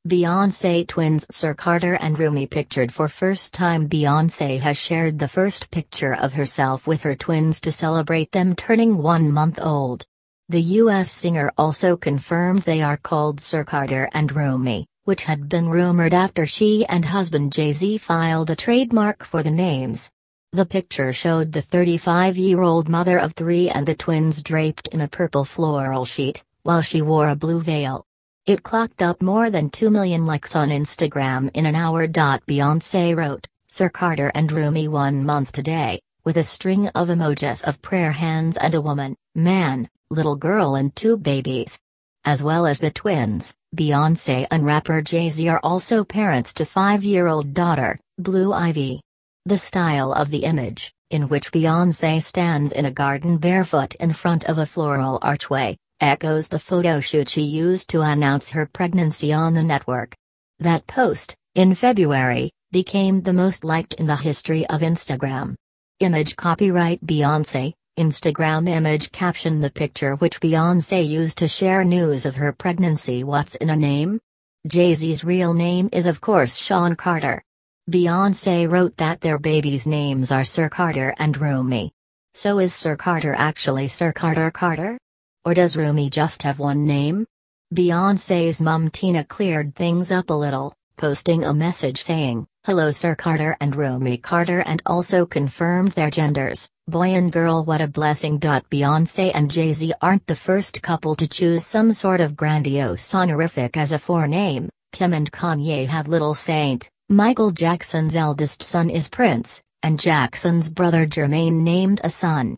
Beyonce twins Sir Carter and Rumi pictured for first time. Beyonce has shared the first picture of herself with her twins to celebrate them turning 1 month old. The U.S. singer also confirmed they are called Sir Carter and Rumi, which had been rumored after she and husband Jay-Z filed a trademark for the names. The picture showed the 35-year-old mother of three and the twins draped in a purple floral sheet, while she wore a blue veil. It clocked up more than 2 million likes on Instagram in an hour. Beyonce wrote, "Sir Carter and Rumi 1 month today," with a string of emojis of prayer hands and a woman, man, little girl and 2 babies. As well as the twins, Beyonce and rapper Jay-Z are also parents to 5-year-old daughter, Blue Ivy. The style of the image, in which Beyonce stands in a garden barefoot in front of a floral archway, echoes the photo shoot she used to announce her pregnancy on the network. That post, in February, became the most liked in the history of Instagram. Image copyright Beyonce. Instagram image caption. The picture which Beyonce used to share news of her pregnancy. What's in a name? Jay-Z's real name is of course Sean Carter. Beyonce wrote that their babies' names are Sir Carter and Rumi. So is Sir Carter actually Sir Carter? Or does Rumi just have one name? Beyonce's mum Tina cleared things up a little, posting a message saying, "Hello Sir Carter and Rumi Carter," and also confirmed their genders, boy and girl. What a blessing. Beyonce and Jay-Z aren't the first couple to choose some sort of grandiose honorific as a forename. Kim and Kanye have Little Saint. Michael Jackson's eldest son is Prince, and Jackson's brother Jermaine named a son,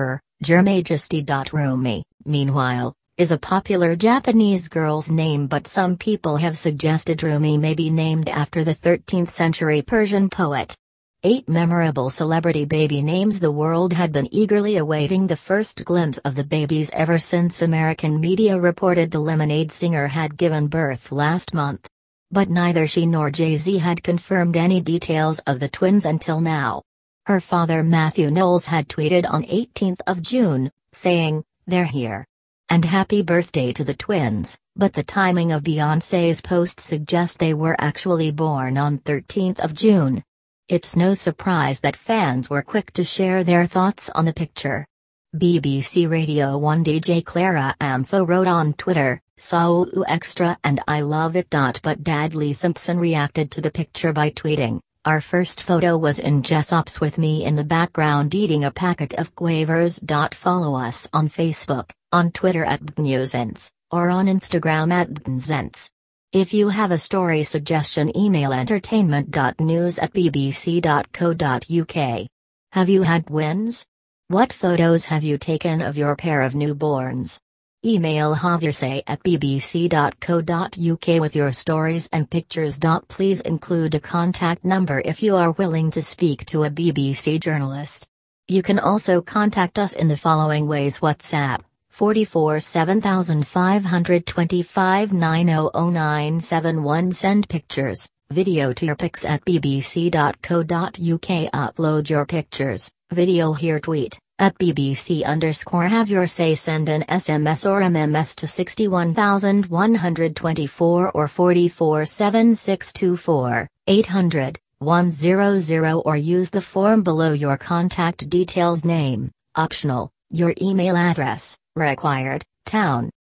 Jermajesty. Rumi, meanwhile, is a popular Japanese girl's name, but some people have suggested Rumi may be named after the 13th century Persian poet. 8 memorable celebrity baby names. The world had been eagerly awaiting the first glimpse of the babies ever since American media reported the Lemonade singer had given birth last month. But neither she nor Jay-Z had confirmed any details of the twins until now. Her father Matthew Knowles had tweeted on 18th of June, saying, "They're here. And happy birthday to the twins," but the timing of Beyonce's post suggests they were actually born on 13th of June. It's no surprise that fans were quick to share their thoughts on the picture. BBC Radio 1 DJ Clara Amfo wrote on Twitter, "So extra and I love it." But Dadley Simpson reacted to the picture by tweeting, "Our first photo was in Jessops with me in the background eating a packet of Quavers." Follow us on Facebook, on Twitter at @BNewsEnts, or on Instagram at @BNZents. If you have a story suggestion, email entertainment.news@bbc.co.uk. Have you had twins? What photos have you taken of your pair of newborns? Email javiersay@bbc.co.uk with your stories and pictures. Please include a contact number if you are willing to speak to a BBC journalist. You can also contact us in the following ways: WhatsApp, 44 7525 9000971. Send pictures, video to your pics at bbc.co.uk. Upload your pictures, video here. Tweet at @BBC_have-your-say. Send an SMS or MMS to 61124 or 44 7624 800 100, or use the form below. Your contact details: name, optional, your email address, required, town,